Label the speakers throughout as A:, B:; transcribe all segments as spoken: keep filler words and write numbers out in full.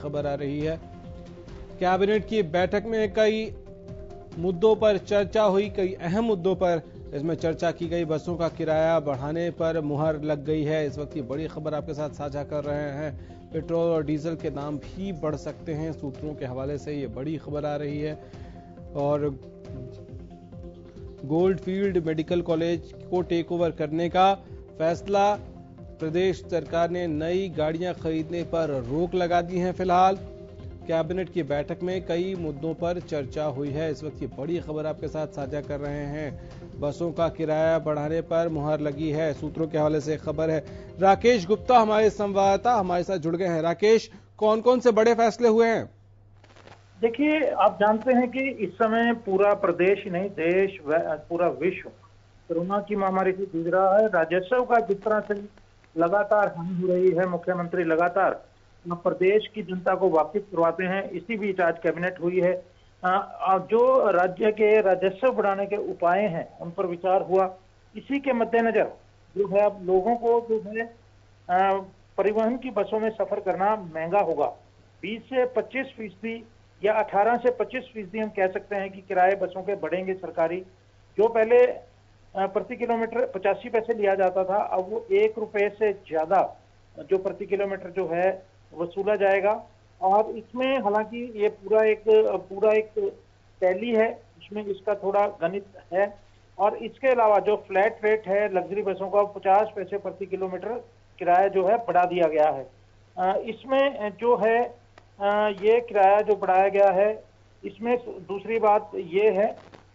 A: खबर आ रही है। कैबिनेट की बैठक में कई मुद्दों पर चर्चा हुई, कई अहम मुद्दों पर इसमें चर्चा की गई। बसों का किराया बढ़ाने पर मुहर लग गई है। इस वक्त की बड़ी खबर आपके साथ साझा कर रहे हैं। पेट्रोल और डीजल के दाम भी बढ़ सकते हैं, सूत्रों के हवाले से ये बड़ी खबर आ रही है। और गोल्डफील्ड मेडिकल कॉलेज को टेक ओवर करने का फैसला, प्रदेश सरकार ने नई गाड़ियां खरीदने पर रोक लगा दी है। फिलहाल कैबिनेट की बैठक में कई मुद्दों पर चर्चा हुई है। इस वक्त की बड़ी खबर आपके साथ साझा कर रहे हैं। बसों का किराया बढ़ाने पर मुहर लगी है, सूत्रों के हवाले से खबर है। राकेश गुप्ता हमारे संवाददाता हमारे साथ जुड़ गए हैं। राकेश, कौन कौन से बड़े फैसले हुए हैं?
B: देखिए, आप जानते हैं कि इस समय पूरा प्रदेश ही नहीं, देश व पूरा विश्व कोरोना की महामारी से जूझ रहा है। राजस्व का जिस तरह से लगातार हानि हो रही है, मुख्यमंत्री लगातार प्रदेश की जनता को वाकिफ करवाते हैं। इसी बीच आज कैबिनेट हुई है। आ, जो राज्य के राजस्व बढ़ाने के उपाय हैं उन पर विचार हुआ। इसी के मद्देनजर जो है अब लोगों को जो है आ, परिवहन की बसों में सफर करना महंगा होगा। बीस से पच्चीस फीसदी या अठारह से पच्चीस फीसदी हम कह सकते हैं कि किराए बसों के बढ़ेंगे। सरकारी जो पहले प्रति किलोमीटर पचासी पैसे लिया जाता था, अब वो एक रुपए से ज्यादा जो प्रति किलोमीटर जो है वसूला जाएगा। और इसमें हालांकि ये पूरा एक पूरा एक टैली है, इसमें इसका थोड़ा गणित है। और इसके अलावा जो फ्लैट रेट है लग्जरी बसों का, पचास पैसे प्रति किलोमीटर किराया जो है बढ़ा दिया गया है। इसमें जो है ये किराया जो बढ़ाया गया है, इसमें दूसरी बात ये है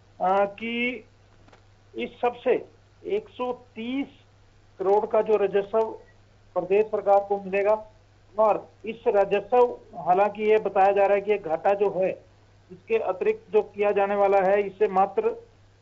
B: कि इस सबसे एक सौ तीस करोड़ का जो राजस्व प्रदेश सरकार को मिलेगा। और इस राजस्व, हालांकि ये बताया जा रहा है कि घाटा जो है इसके अतिरिक्त जो किया जाने वाला है, इससे मात्र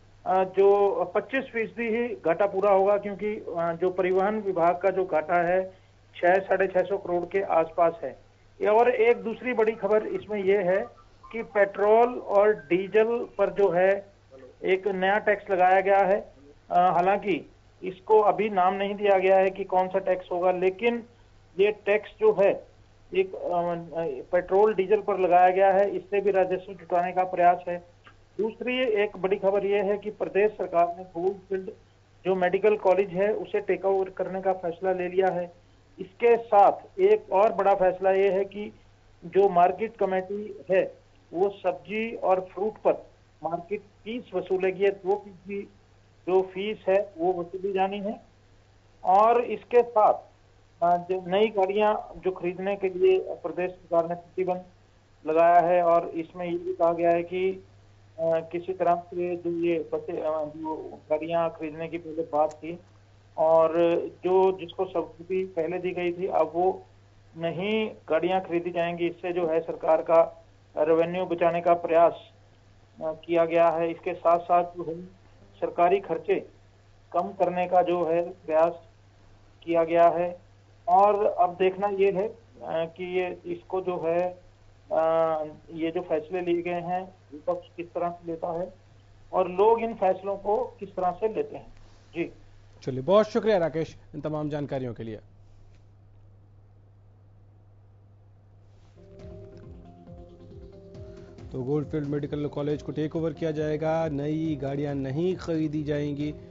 B: जो पच्चीस फीसदी ही घाटा पूरा होगा, क्योंकि जो परिवहन विभाग का जो घाटा है छह साढ़े छह सौ करोड़ के आसपास है। और एक दूसरी बड़ी खबर इसमें यह है कि पेट्रोल और डीजल पर जो है एक नया टैक्स लगाया गया है। हालांकि इसको अभी नाम नहीं दिया गया है कि कौन सा टैक्स होगा, लेकिन ये टैक्स जो है एक पेट्रोल डीजल पर लगाया गया है। इससे भी राजस्व जुटाने का प्रयास है। दूसरी एक बड़ी खबर यह है कि प्रदेश सरकार ने गोल्डफील्ड जो मेडिकल कॉलेज है उसे टेक ओवर करने का फैसला ले लिया है। इसके साथ एक और बड़ा फैसला यह है कि जो मार्केट कमेटी है वो सब्जी और फ्रूट पर मार्केट फीस वसूलेगी। दो फीसदी जो फीस है वो वसूली जानी है। और इसके साथ जो नई गाड़ियां जो खरीदने के लिए प्रदेश सरकार ने प्रतिबंध लगाया है। और इसमें ये भी कहा गया है कि आ, किसी तरह से जो ये बसे जो गाड़ियां खरीदने की पहले बात थी और जो जिसको सब्सिडी पहले दी गई थी, अब वो नहीं गाड़ियां खरीदी जाएंगी। इससे जो है सरकार का रेवेन्यू बचाने का प्रयास किया गया है। इसके साथ साथ जो है सरकारी खर्चे कम करने का जो है प्रयास किया गया है। और अब देखना ये है कि ये इसको जो है ये जो फैसले लिए गए हैं विपक्ष किस तरह से लेता है और लोग इन फैसलों को किस तरह से लेते हैं। जी
A: चलिए, बहुत शुक्रिया राकेश इन तमाम जानकारियों के लिए। तो गोल्डफील्ड मेडिकल कॉलेज को टेक ओवर किया जाएगा, नई गाड़ियां नहीं खरीदी जाएंगी।